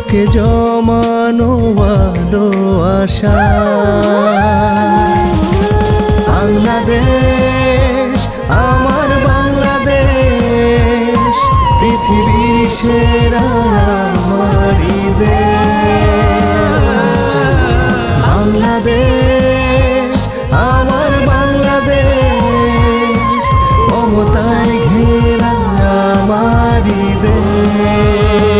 বুকে জমানো আলো আশা। বাংলাদেশ আমার বাংলাদেশ, পৃথিবীর সেরা আমারই দেশ। বাংলাদেশ আমার বাংলাদেশ, মমতায় ঘেরা আমারই দেশ।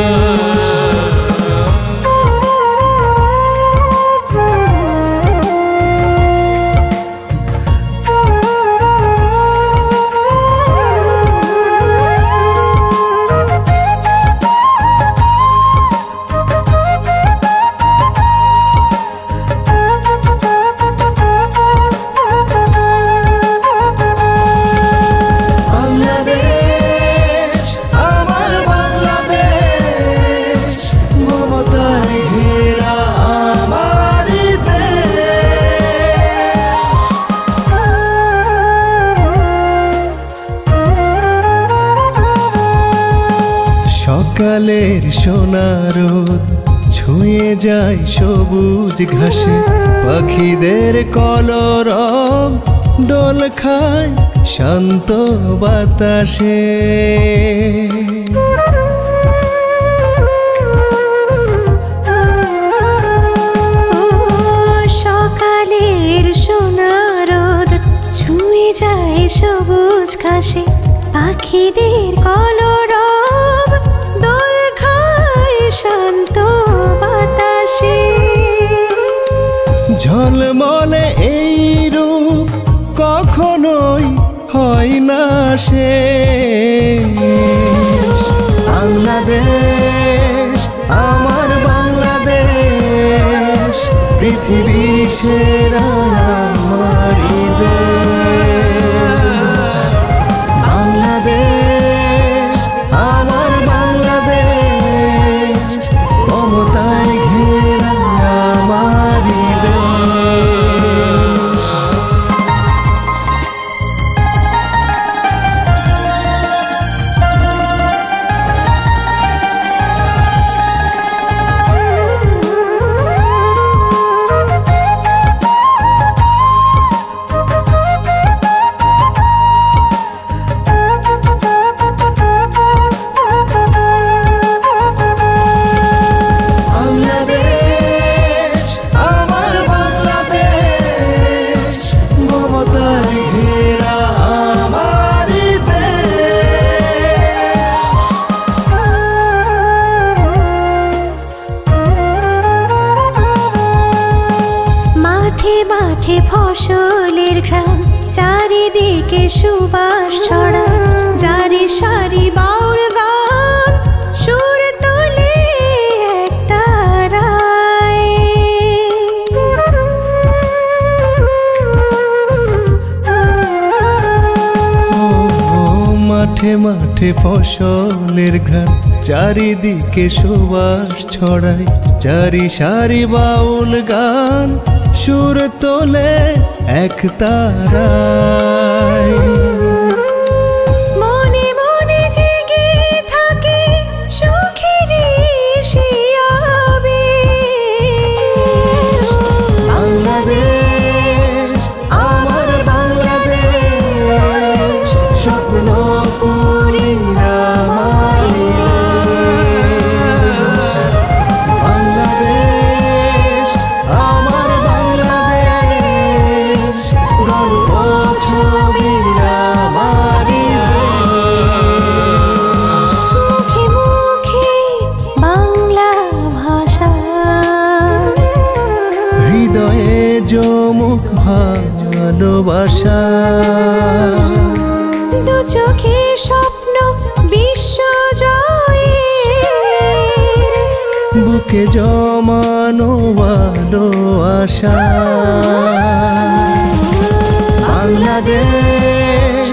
সকালের সোনা রোদ ছুঁয়ে যায় সবুজ ঘাসে, পাখিদের কলরব দোল খায় শান্ত বাতাসে। সকালের সোনা রোদ ছুঁয়ে যায় সবুজ ঘাসে, পাখিদের কলরব দোল খায় শান্ত বাতাসে। ঝলমলে এই রূপ কখনোই হয় না শেষ। বাংলাদেশ আমার বাংলাদেশ, পৃথিবীর সেরা আমারই দেশ। বাংলাদেশ আমার বাংলাদেশ, মমতায় ঘেরা আমারই দেশ। মাঠে ফসলের ঘ্রাণ, চারিদিকে সুবাস ছড়ায়, জারি সারি বাউল গান সুর তোলে এক তারায়। মাঠে মাঠে ফসলের ঘ্রাণ, চারিদিকে সুবাস ছড়ায়, জারি সারি বাউল গান সুর তোলে এক তারায়। মনে মনে জেগে থাকে সুখের শিয়াবেশ। বাংলাদেশ আমার বাংলাদেশ, স্বপ্ন পুরি আমারই দেশ। বাংলাদেশ আমার বাংলাদেশ, গল্প ছবি আমারই দেশ। মুখে মুখে বাংলা ভাষা, হৃদয়ে জমুক ভালোবাসা। দু চোখে স্বপ্ন বিশ্ব জয়ের, বুকে জমানো আলো আশা। বাংলাদেশ